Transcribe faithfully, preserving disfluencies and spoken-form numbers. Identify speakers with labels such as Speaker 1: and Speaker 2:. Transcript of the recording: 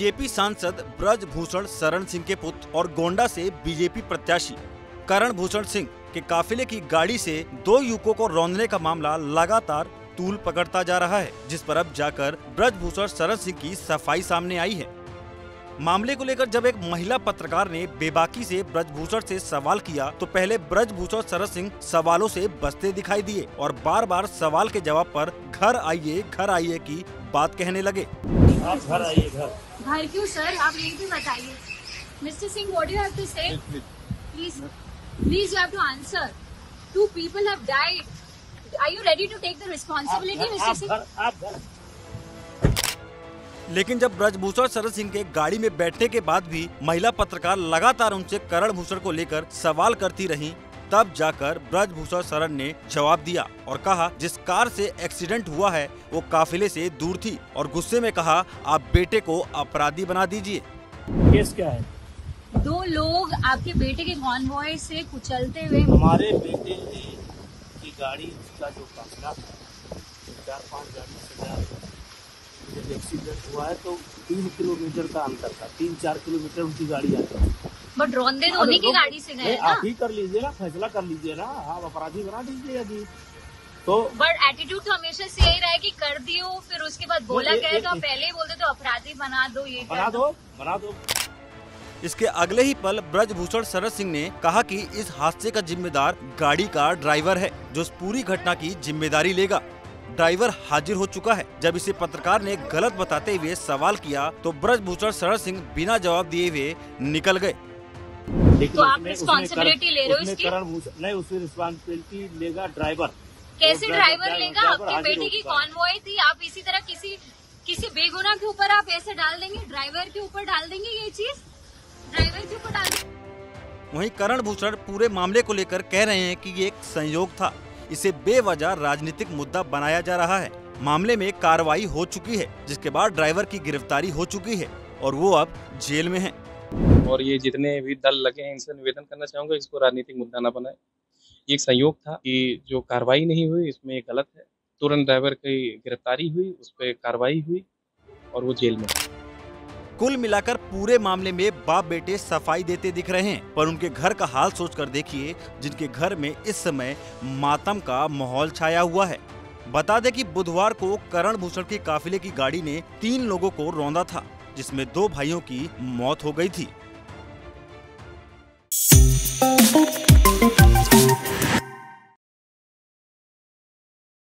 Speaker 1: BJP सांसद ब्रजभूषण शरण सिंह के पुत्र और गोंडा से बीजेपी प्रत्याशी करण भूषण सिंह के काफिले की गाड़ी से दो युवकों को रौंदने का मामला लगातार तूल पकड़ता जा रहा है, जिस पर अब जाकर ब्रजभूषण शरण सिंह की सफाई सामने आई है। मामले को लेकर जब एक महिला पत्रकार ने बेबाकी से ब्रजभूषण से सवाल किया तो पहले ब्रजभूषण शरण सिंह सवालों से बचते दिखाई दिए और बार बार सवाल के जवाब पर घर आइए घर आइए की बात कहने लगे।
Speaker 2: आप घर आइए घर
Speaker 3: घर क्यों सर, आप यही भी बताइए। Mister Singh, what you have to say? Please please you have to answer. Two people have died. Are you ready to take the responsibility mister Singh?
Speaker 1: लेकिन जब ब्रजभूषण शरण सिंह के गाड़ी में बैठने के बाद भी महिला पत्रकार लगातार उनसे करण भूषण को लेकर सवाल करती रहीं, तब जाकर ब्रजभूषण शरण ने जवाब दिया और कहा जिस कार से एक्सीडेंट हुआ है वो काफिले से दूर थी और गुस्से में कहा आप बेटे को अपराधी बना दीजिए।
Speaker 2: केस क्या है?
Speaker 3: दो लोग आपके बेटे के कॉन्वॉय से कुचलते हुए
Speaker 2: हमारे बेटे की गाड़ी का जो काफिला चार पाँच गाड़ी से जब एक्सीडेंट हुआ है तो तीन किलोमीटर का अंतर था, तीन चार किलोमीटर उनकी गाड़ी आती है।
Speaker 3: बट रौंदे तो उन्हीं की गाड़ी से गए ना।
Speaker 2: आप ही कर लीजिए ना, फैसला कर लीजिए ना, आप अपराधी बना दीजिए अभी तो।
Speaker 3: बट एटीट्यूड तो हमेशा से यही रहा है कि कर दियो फिर उसके बाद बोला कहेगा, पहले ही बोलते तो अपराधी बना दो, ये
Speaker 2: बना दो बना दो।
Speaker 1: इसके अगले ही पल ब्रजभूषण शरण सिंह ने कहा कि इस हादसे का जिम्मेदार गाड़ी का ड्राइवर है जो इस पूरी घटना की जिम्मेदारी लेगा। ड्राइवर हाजिर हो चुका है। जब इसे पत्रकार ने गलत बताते हुए सवाल किया तो ब्रजभूषण शरण सिंह बिना जवाब दिए हुए निकल गए।
Speaker 3: तो आप रिस्पांसिबिलिटी ले रहे हो इसकी?
Speaker 2: नहीं, उसकी रिस्पांसिबिलिटी लेगा ड्राइवर।
Speaker 3: कैसे ड्राइवर लेगा? आपके बेटे की कॉन्वॉय थी, आप इसी तरह किसी किसी बेगुनाह के ऊपर आप ऐसे डाल देंगे, ड्राइवर के ऊपर डाल देंगे ये चीज, ड्राइवर के ऊपर डाल देंगे।
Speaker 1: वहीं करण भूषण पूरे मामले को लेकर कह रहे हैं कि ये एक संयोग था, इसे बेवजह राजनीतिक मुद्दा बनाया जा रहा है। मामले में कार्रवाई हो चुकी है जिसके बाद ड्राइवर की गिरफ्तारी हो चुकी है और वो अब जेल में है।
Speaker 4: और ये जितने भी दल लगे हैं इनसे निवेदन करना चाहूंगा इसको राजनीतिक मुद्दा न बनाए। ये एक संयोग था कि जो कार्रवाई नहीं हुई इसमें ये गलत है। तुरंत ड्राइवर की गिरफ्तारी हुई, उस पर कार्रवाई हुई और वो जेल में।
Speaker 1: कुल मिलाकर पूरे मामले में बाप बेटे सफाई देते दिख रहे हैं, पर उनके घर का हाल सोचकर देखिए जिनके घर में इस समय मातम का माहौल छाया हुआ है। बता दें कि बुधवार को करण भूषण की काफिले की गाड़ी ने तीन लोगों को रौंदा था जिसमें दो भाइयों की मौत हो गई थी।